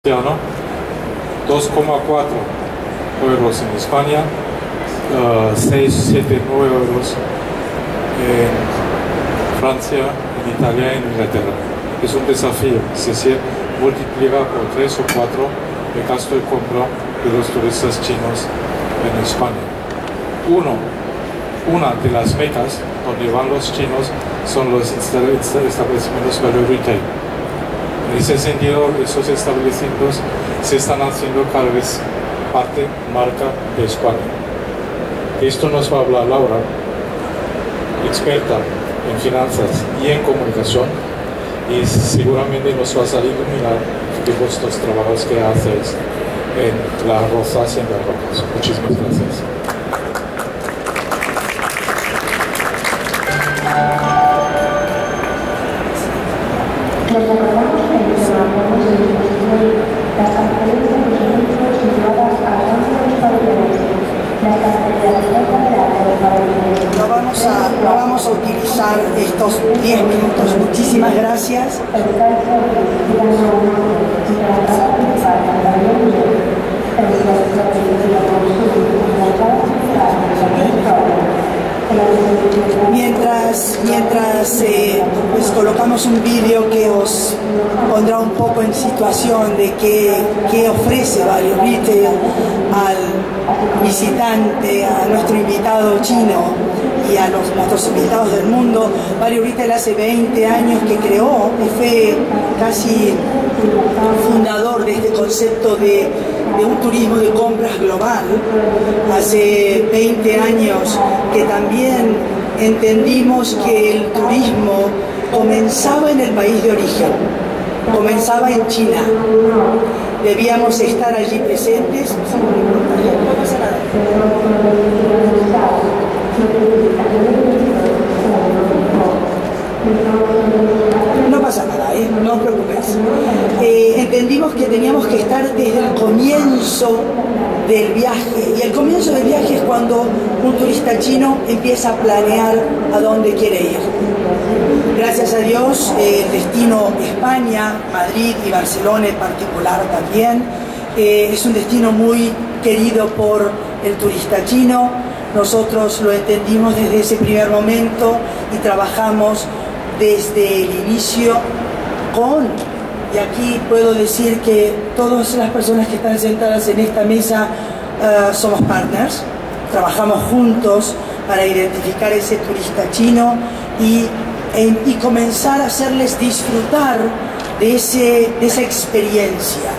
2,4 euros en España, 6, 7, 9 euros en Francia, en Italia y en Inglaterra. Es un desafío, es decir, multiplicar por 3 o 4 el gasto de compra de los turistas chinos en España. Una de las mecas donde van los chinos son los establecimientos value retail. En ese sentido, esos establecimientos se están haciendo cada vez parte marca de España. Esto nos va a hablar Laura, experta en finanzas y en comunicación, y seguramente nos va a salir iluminar de vuestros trabajos que hacéis en las rosas y en las rocas. Muchísimas gracias. Les recordamos que en los acuerdos de distribución, las transferencias de servicios situadas a rango de establecimientos, las transferencias de establecimientos. No vamos a utilizar estos 10 minutos. Muchísimas gracias. Mientras pues colocamos un vídeo que os pondrá un poco en situación de qué ofrece Value Retail al visitante, a nuestro invitado chino y a nuestros invitados del mundo. Value Retail hace 20 años que creó y fue casi fundador de este concepto de un turismo de compras global. Hace 20 años que también entendimos que el turismo comenzaba en el país de origen, comenzaba en China. Debíamos estar allí presentes. No pasa nada. No pasa nada, no os preocupéis. Entendimos que teníamos que estar desde el comienzo del viaje, y el comienzo del viaje es cuando un turista chino empieza a planear a dónde quiere ir. Gracias a Dios, el destino España, Madrid y Barcelona en particular también, es un destino muy querido por el turista chino. Nosotros lo entendimos desde ese primer momento y trabajamos desde el inicio y aquí puedo decir que todas las personas que están sentadas en esta mesa somos partners, trabajamos juntos para identificar ese turista chino y comenzar a hacerles disfrutar de esa experiencia.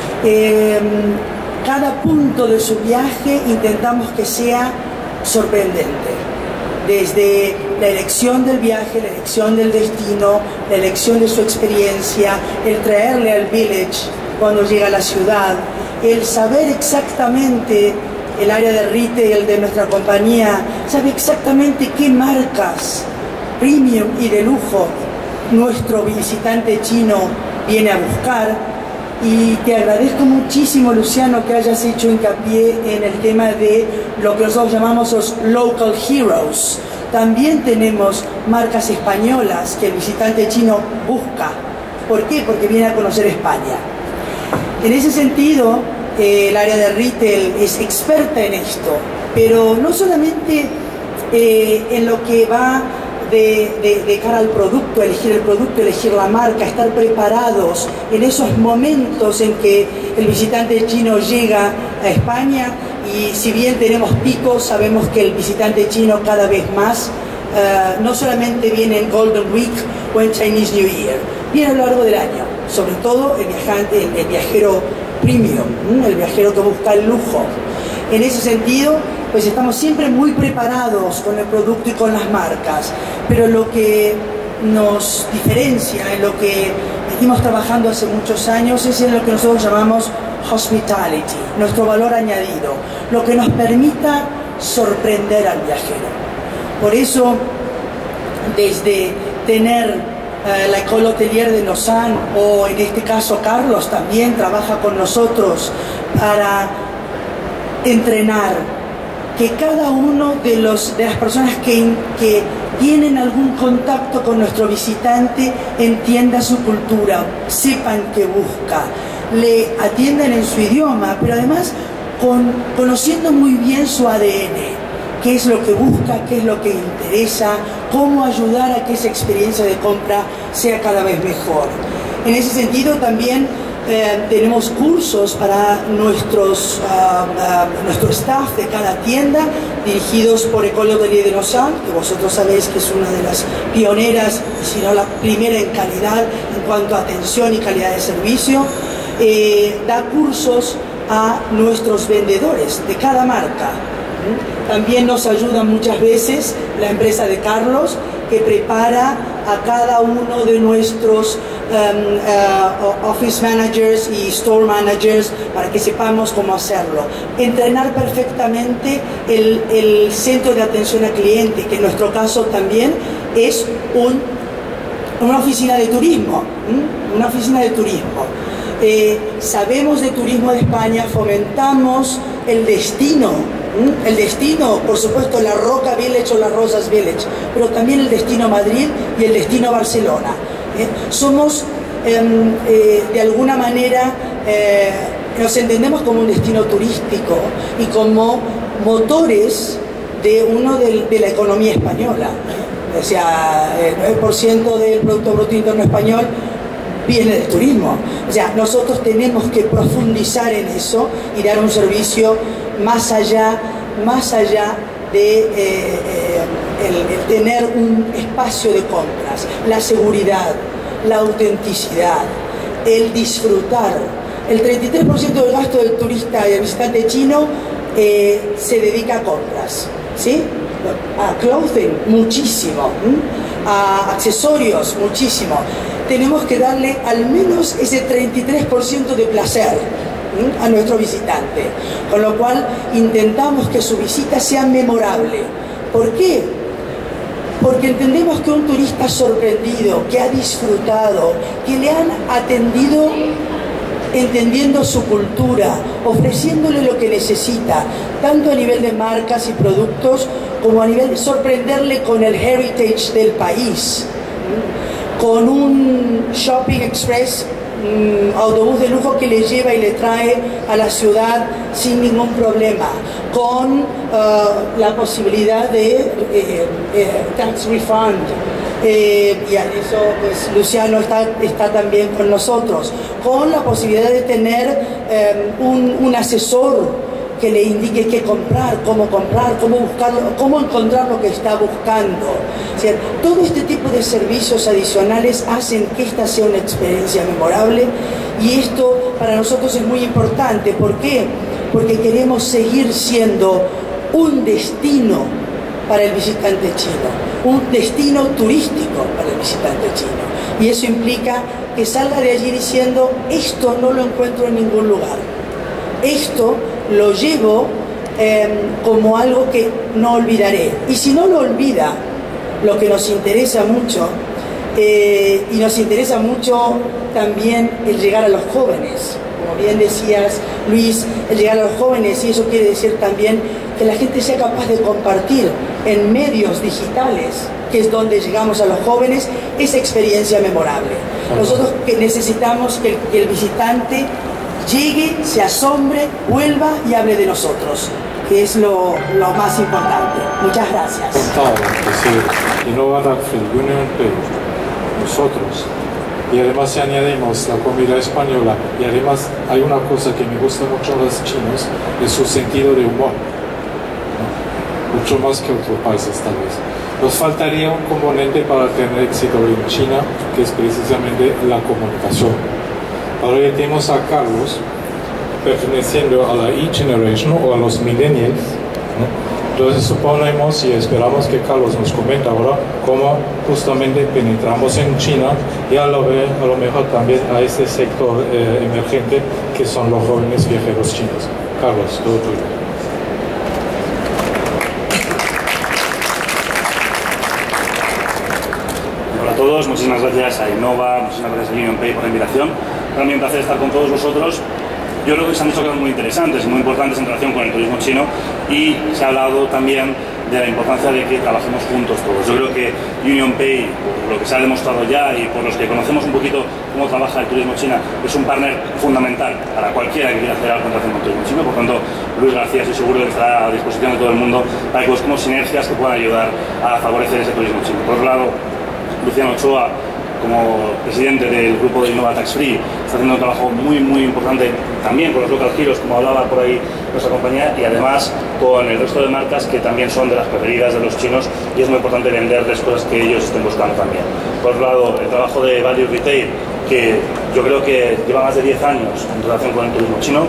Cada punto de su viaje intentamos que sea sorprendente, desde la elección del viaje, la elección del destino, la elección de su experiencia, el traerle al village cuando llega a la ciudad, el saber exactamente, el área de retail de nuestra compañía sabe exactamente qué marcas premium y de lujo nuestro visitante chino viene a buscar. Y te agradezco muchísimo, Luciano, que hayas hecho hincapié en el tema de lo que nosotros llamamos los local heroes. También tenemos marcas españolas que el visitante chino busca. ¿Por qué? Porque viene a conocer España. En ese sentido, el área de retail es experta en esto, pero no solamente en lo que va de cara al producto, elegir la marca, estar preparados en esos momentos en que el visitante chino llega a España. Y si bien tenemos picos, sabemos que el visitante chino cada vez más no solamente viene en Golden Week o en Chinese New Year, viene a lo largo del año, sobre todo el viajero premium, el viajero que busca el lujo. En ese sentido, pues estamos siempre muy preparados con el producto y con las marcas, pero lo que nos diferencia, en lo que venimos trabajando hace muchos años, es en lo que nosotros llamamos hospitality, nuestro valor añadido, lo que nos permita sorprender al viajero. Por eso, desde tener la École Hôtelière de Lausanne, o en este caso Carlos también trabaja con nosotros para entrenar que cada uno de las personas que tienen algún contacto con nuestro visitante entienda su cultura, sepan qué busca, le atiendan en su idioma, pero además conociendo muy bien su ADN, qué es lo que busca, qué es lo que interesa, cómo ayudar a que esa experiencia de compra sea cada vez mejor. En ese sentido también tenemos cursos para nuestro staff de cada tienda, dirigidos por École Hôtelier de Lausanne, que vosotros sabéis que es una de las pioneras, si no la primera en calidad en cuanto a atención y calidad de servicio. Da cursos a nuestros vendedores de cada marca. También nos ayuda muchas veces la empresa de Carlos, que prepara a cada uno de nuestros office managers y store managers para que sepamos cómo hacerlo. Entrenar perfectamente el centro de atención al cliente, que en nuestro caso también es una oficina de turismo. Una oficina de turismo. Sabemos de turismo de España, fomentamos el destino. El destino, por supuesto, la Roca Village o las Rosas Village, pero también el destino Madrid y el destino Barcelona. Somos, de alguna manera, nos entendemos como un destino turístico y como motores de la economía española. O sea, el 9% del Producto Bruto Interno Español viene del turismo. O sea, nosotros tenemos que profundizar en eso y dar un servicio más allá de el tener un espacio de compras, la seguridad, la autenticidad, el disfrutar. El 33% del gasto del turista y del visitante chino se dedica a compras, ¿sí? A clothing, muchísimo, a accesorios, muchísimo. Tenemos que darle al menos ese 33% de placer a nuestro visitante, con lo cual intentamos que su visita sea memorable. ¿Por qué? Porque entendemos que un turista sorprendido, que ha disfrutado, que le han atendido entendiendo su cultura, ofreciéndole lo que necesita, tanto a nivel de marcas y productos, como a nivel de sorprenderle con el heritage del país, con un shopping express, autobús de lujo que le lleva y le trae a la ciudad sin ningún problema, con la posibilidad de tax refund. Y a eso pues Luciano está también con nosotros, con la posibilidad de tener un asesor que le indique qué comprar, cómo buscarlo, cómo encontrar lo que está buscando. O sea, todo este tipo de servicios adicionales hacen que esta sea una experiencia memorable, y esto para nosotros es muy importante. ¿Por qué? Porque queremos seguir siendo un destino para el visitante chino, un destino turístico para el visitante chino, y eso implica que salga de allí diciendo: esto no lo encuentro en ningún lugar, esto lo llevo como algo que no olvidaré. Y si no lo olvida, lo que nos interesa mucho, y nos interesa mucho también el llegar a los jóvenes, como bien decías, Luis, el llegar a los jóvenes, y eso quiere decir también que la gente sea capaz de compartir en medios digitales, que es donde llegamos a los jóvenes, esa experiencia memorable. Nosotros que necesitamos que el visitante llegue, se asombre, vuelva y hable de nosotros, que es lo más importante. Muchas gracias. Es decir, Innovador Union Pay, nosotros. Y además si añadimos la comida española, y además hay una cosa que me gusta mucho a los chinos, es su sentido de humor, ¿no? Mucho más que otros países tal vez. Nos faltaría un componente para tener éxito en China, que es precisamente la comunicación. Ahora ya tenemos a Carlos perteneciendo a la E-Generation o a los millennials, ¿no? Entonces suponemos y esperamos que Carlos nos comente ahora cómo justamente penetramos en China y a lo mejor también a este sector emergente que son los jóvenes viajeros chinos. Carlos, todo tuyo. Hola a todos, muchísimas gracias a Innova, muchísimas gracias a Union Pay por la invitación. Para mí es un placer estar con todos vosotros. Yo creo que se han dicho cosas muy interesantes y muy importantes en relación con el turismo chino, y se ha hablado también de la importancia de que trabajemos juntos todos. Yo creo que UnionPay, por lo que se ha demostrado ya y por los que conocemos un poquito cómo trabaja el turismo chino, es un partner fundamental para cualquiera que quiera hacer algo en relación con el turismo chino. Por tanto, Luis García estoy seguro que estará a disposición de todo el mundo para que busquemos sinergias que puedan ayudar a favorecer ese turismo chino. Por otro lado, Luciano Ochoa, como presidente del grupo de Innova Tax Free, está haciendo un trabajo muy importante también con los local heroes, como hablaba por ahí nuestra compañía, y además con el resto de marcas que también son de las preferidas de los chinos, y es muy importante venderles cosas que ellos estén buscando también. Por otro lado, el trabajo de Value Retail, que yo creo que lleva más de 10 años en relación con el turismo chino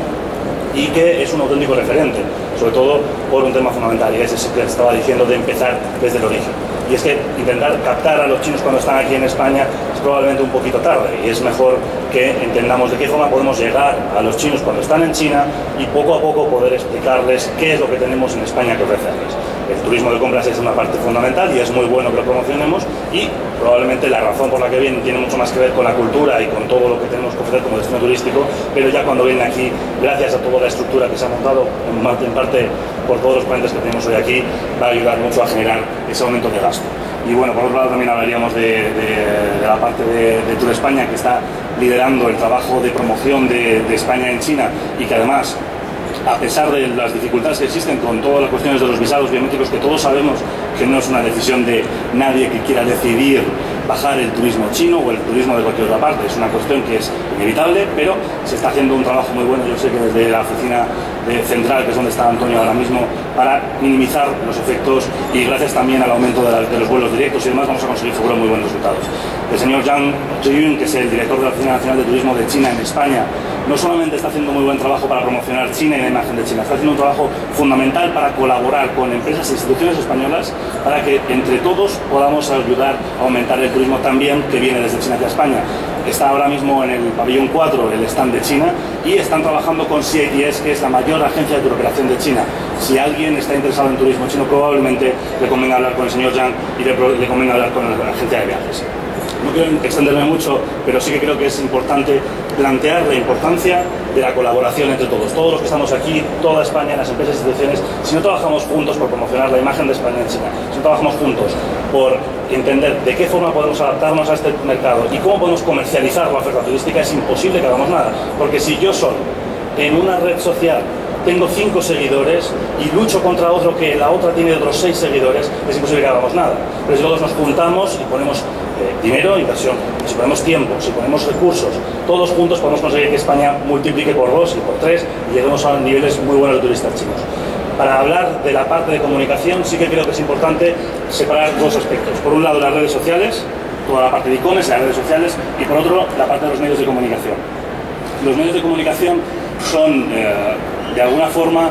y que es un auténtico referente, sobre todo por un tema fundamental, y es ese que estaba diciendo de empezar desde el origen. Y es que intentar captar a los chinos cuando están aquí en España es probablemente un poquito tarde, y es mejor que entendamos de qué forma podemos llegar a los chinos cuando están en China y poco a poco poder explicarles qué es lo que tenemos en España que ofrecerles. El turismo de compras es una parte fundamental y es muy bueno que lo promocionemos, y probablemente la razón por la que vienen tiene mucho más que ver con la cultura y con todo lo que tenemos que ofrecer como destino turístico, pero ya cuando vienen aquí, gracias a toda la estructura que se ha montado en parte por todos los ponentes que tenemos hoy aquí, va a ayudar mucho a generar ese aumento de gasto. Y bueno, por otro lado también hablaríamos de la parte de Tour España, que está liderando el trabajo de promoción de España en China, y que además, a pesar de las dificultades que existen con todas las cuestiones de los visados biométricos, que todos sabemos que no es una decisión de nadie que quiera decidir bajar el turismo chino o el turismo de cualquier otra parte, es una cuestión que es inevitable, pero se está haciendo un trabajo muy bueno, yo sé que desde la oficina central, que es donde está Antonio ahora mismo, para minimizar los efectos, y gracias también al aumento de los vuelos directos y demás vamos a conseguir seguro muy buenos resultados. El señor Zhang Zhiyun, que es el director de la Oficina Nacional de Turismo de China en España, no solamente está haciendo muy buen trabajo para promocionar China y la imagen de China, está haciendo un trabajo fundamental para colaborar con empresas e instituciones españolas para que entre todos podamos ayudar a aumentar el turismo también que viene desde China hacia España. Está ahora mismo en el pabellón 4 el stand de China, y están trabajando con CITS, que es la mayor agencia de turoperación de China. Si alguien está interesado en turismo chino, probablemente le convenga hablar con el señor Zhang y le convenga hablar con la agencia de viajes. No quiero extenderme mucho, pero sí que creo que es importante plantear la importancia de la colaboración entre todos. Todos los que estamos aquí, toda España, las empresas e instituciones, si no trabajamos juntos por promocionar la imagen de España en China, si no trabajamos juntos por entender de qué forma podemos adaptarnos a este mercado y cómo podemos comercializar la oferta turística, es imposible que hagamos nada. Porque si yo solo, en una red social, tengo 5 seguidores y lucho contra otro que la otra tiene otros 6 seguidores, es imposible que hagamos nada. Pero si todos nos juntamos y ponemos dinero, inversión, si ponemos tiempo, si ponemos recursos, todos juntos podemos conseguir que España multiplique por 2 y por 3 y lleguemos a niveles muy buenos de turistas chinos. Para hablar de la parte de comunicación, sí que creo que es importante separar 2 aspectos. Por un lado, las redes sociales, toda la parte de e-commerce, las redes sociales, y por otro, la parte de los medios de comunicación. Los medios de comunicación son, de alguna forma,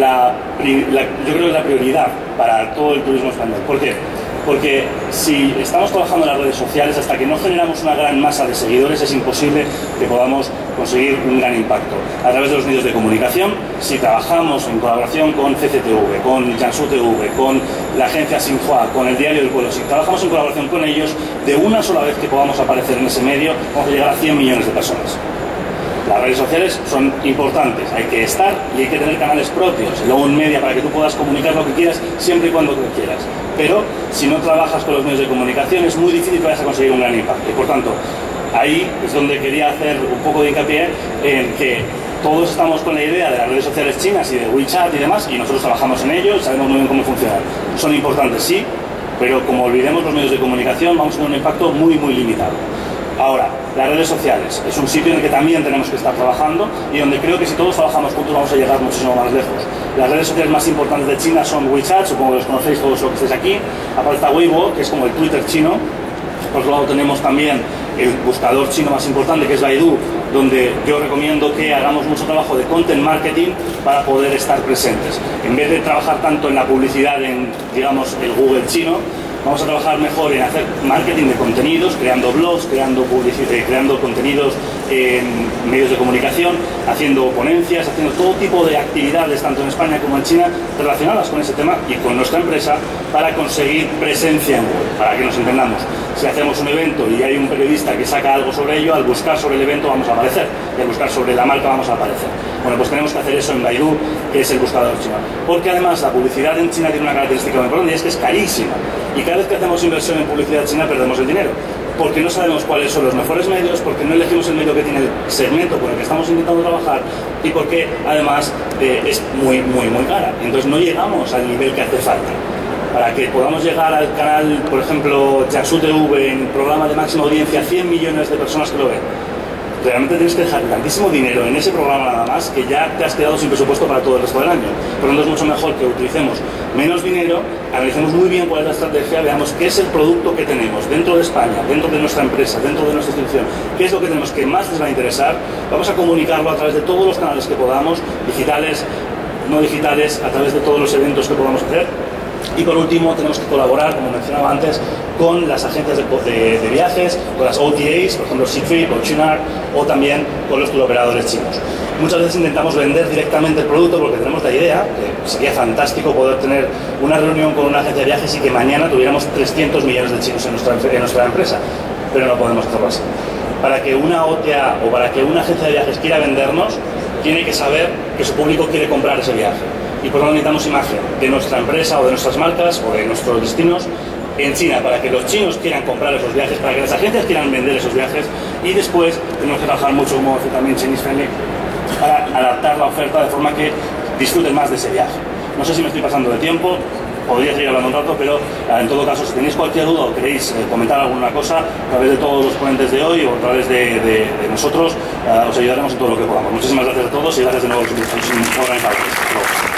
yo creo que es la prioridad para todo el turismo español. ¿Por qué? Porque si estamos trabajando en las redes sociales, hasta que no generamos una gran masa de seguidores, es imposible que podamos conseguir un gran impacto. A través de los medios de comunicación, si trabajamos en colaboración con CCTV, con Jiangsu TV, con la agencia Xinhua, con el Diario del Pueblo, si trabajamos en colaboración con ellos, de una sola vez que podamos aparecer en ese medio, vamos a llegar a 100 millones de personas. Las redes sociales son importantes, hay que estar y hay que tener canales propios, y luego un media para que tú puedas comunicar lo que quieras siempre y cuando tú quieras. Pero si no trabajas con los medios de comunicación es muy difícil que vayas a conseguir un gran impacto. Y por tanto, ahí es donde quería hacer un poco de hincapié en que todos estamos con la idea de las redes sociales chinas y de WeChat y demás, y nosotros trabajamos en ello y sabemos muy bien cómo funcionan. Son importantes, sí, pero como olvidemos los medios de comunicación vamos a tener un impacto muy limitado. Ahora, las redes sociales es un sitio en el que también tenemos que estar trabajando y donde creo que si todos trabajamos juntos vamos a llegar muchísimo más lejos. Las redes sociales más importantes de China son WeChat, supongo que los conocéis todos los que estéis aquí. Aparte está Weibo, que es como el Twitter chino. Por otro lado tenemos también el buscador chino más importante, que es Baidu, donde yo recomiendo que hagamos mucho trabajo de content marketing para poder estar presentes. En vez de trabajar tanto en la publicidad en, digamos, el Google chino, Vamos a trabajar mejor en hacer marketing de contenidos, creando blogs, creando contenidos en medios de comunicación, haciendo ponencias, haciendo todo tipo de actividades, tanto en España como en China, relacionadas con ese tema y con nuestra empresa, para conseguir presencia en web, para que nos entendamos. Si hacemos un evento y hay un periodista que saca algo sobre ello, al buscar sobre el evento vamos a aparecer, y al buscar sobre la marca vamos a aparecer. Bueno, pues tenemos que hacer eso en Baidu, que es el buscador chino. Porque además la publicidad en China tiene una característica muy importante, y es que es carísima. Y cada vez que hacemos inversión en publicidad china perdemos el dinero. Porque no sabemos cuáles son los mejores medios, porque no elegimos el medio que tiene el segmento con el que estamos intentando trabajar, y porque además es muy cara. Entonces no llegamos al nivel que hace falta. Para que podamos llegar al canal, por ejemplo, Jiangsu TV, en programa de máxima audiencia, 100 millones de personas que lo ven, realmente tienes que dejar tantísimo dinero en ese programa nada más que ya te has quedado sin presupuesto para todo el resto del año. Por lo tanto, es mucho mejor que utilicemos menos dinero, analicemos muy bien cuál es la estrategia, veamos qué es el producto que tenemos dentro de España, dentro de nuestra empresa, dentro de nuestra institución, qué es lo que tenemos que más les va a interesar. Vamos a comunicarlo a través de todos los canales que podamos, digitales, no digitales, a través de todos los eventos que podamos hacer. Y por último, tenemos que colaborar, como mencionaba antes, con las agencias de viajes, con las OTAs, por ejemplo Ctrip o Qunar, o también con los turoperadores chinos. Muchas veces intentamos vender directamente el producto porque tenemos la idea, que sería fantástico poder tener una reunión con una agencia de viajes y que mañana tuviéramos 300 millones de chinos en nuestra empresa, pero no podemos hacerlo así. Para que una OTA o para que una agencia de viajes quiera vendernos, tiene que saber que su público quiere comprar ese viaje. Y por lo tanto necesitamos imagen de nuestra empresa o de nuestras marcas o de nuestros destinos en China, para que los chinos quieran comprar esos viajes, para que las agencias quieran vender esos viajes, y después tenemos que trabajar mucho, como hace también Chinese Friendly, para adaptar la oferta de forma que disfruten más de ese viaje. No sé si me estoy pasando de tiempo, podría seguir hablando un rato, pero en todo caso, si tenéis cualquier duda o queréis comentar alguna cosa, a través de todos los ponentes de hoy o a través de nosotros, os ayudaremos en todo lo que podamos. Muchísimas gracias a todos y gracias de nuevo a los organizadores.